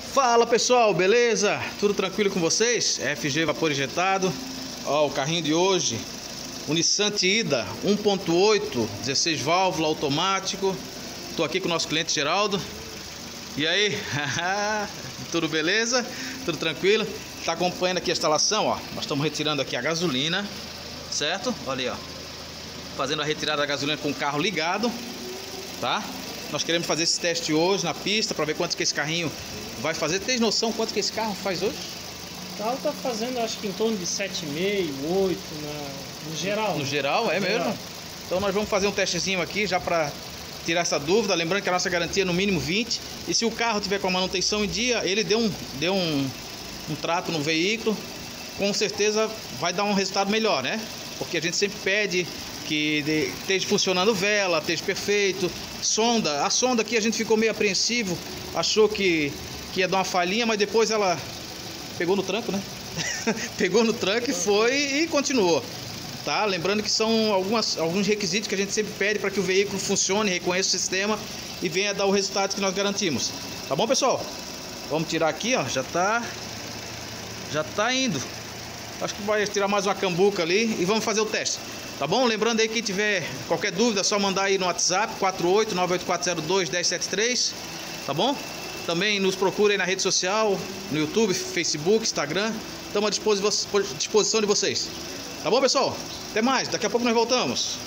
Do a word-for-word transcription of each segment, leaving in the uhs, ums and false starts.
Fala pessoal, beleza? Tudo tranquilo com vocês? F G Vapor Injetado. Ó, o carrinho de hoje, o Nissan Tiida um ponto oito, dezesseis válvula, automático. Tô aqui com o nosso cliente Geraldo. E aí? Tudo beleza? Tudo tranquilo? Tá acompanhando aqui a instalação, ó. Nós estamos retirando aqui a gasolina, certo? Olha aí, ó. Fazendo a retirada da gasolina com o carro ligado, tá? Nós queremos fazer esse teste hoje na pista para ver quanto que esse carrinho vai fazer. Tem noção quanto que esse carro faz hoje? O carro tá fazendo, acho que em torno de sete vírgula cinco, oito na, no geral. No né? geral, é no mesmo? geral. Então nós vamos fazer um testezinho aqui já para tirar essa dúvida. Lembrando que a nossa garantia é no mínimo vinte. E se o carro tiver com a manutenção em dia, ele deu um, deu um, um trato no veículo, com certeza vai dar um resultado melhor, né? Porque a gente sempre pede que esteja funcionando vela, esteja perfeito. Sonda, a sonda aqui a gente ficou meio apreensivo, achou que, que ia dar uma falhinha, mas depois ela pegou no tranco, né? Pegou no tranco e foi e continuou, tá? Lembrando que são algumas, alguns requisitos que a gente sempre pede para que o veículo funcione, reconheça o sistema e venha dar o resultado que nós garantimos. Tá bom, pessoal? Vamos tirar aqui, ó, já tá, já tá indo. Acho que vai tirar mais uma cambuca ali e vamos fazer o teste. Tá bom? Lembrando aí que tiver qualquer dúvida, é só mandar aí no WhatsApp quatro oito nove oito quatro zero dois um zero sete três, tá bom? Também nos procure aí na rede social, no YouTube, Facebook, Instagram. Estamos à disposição de vocês. Tá bom, pessoal? Até mais, daqui a pouco nós voltamos.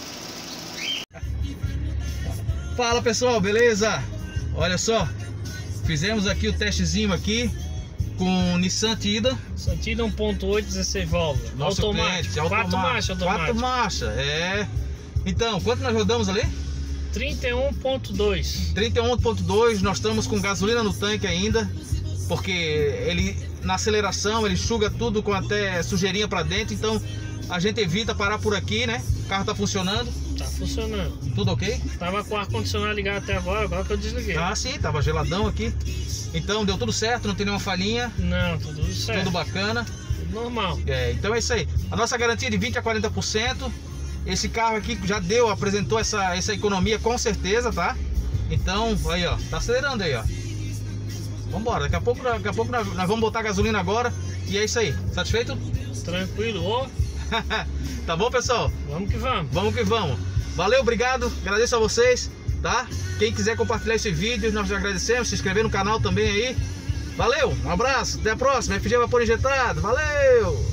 Fala pessoal, beleza? Olha só, fizemos aqui o testezinho aqui com o Nissan Tiida. Nissan Tiida um ponto oito, dezesseis válvulas. Nosso Automático. cliente, Quatro marchas automático. Quatro marchas, é. Então, quanto nós rodamos ali? trinta e um ponto dois. trinta e um ponto dois, nós estamos com gasolina no tanque ainda, porque ele na aceleração ele enxuga tudo com até sujeirinha para dentro, então a gente evita parar por aqui, né? O carro tá funcionando. Tá funcionando. Tudo ok? Tava com o ar-condicionado ligado até agora, agora que eu desliguei. Ah, sim, tava geladão aqui. Então deu tudo certo, não tem nenhuma falhinha. Não, tudo certo. Tudo bacana. Tudo normal. É, então é isso aí. A nossa garantia é de vinte a quarenta por cento. Esse carro aqui já deu, apresentou essa, essa economia com certeza, tá? Então, aí ó, tá acelerando aí, ó. Vambora, daqui a pouco, daqui a pouco nós, nós vamos botar gasolina agora. E é isso aí, satisfeito? Tranquilo, ô? Tá bom, pessoal? Vamos que vamos. Vamos que vamos. Valeu, obrigado, agradeço a vocês, tá? Quem quiser compartilhar esse vídeo, nós agradecemos, se inscrever no canal também aí. Valeu, um abraço, até a próxima, F G Vapor Injetado, valeu!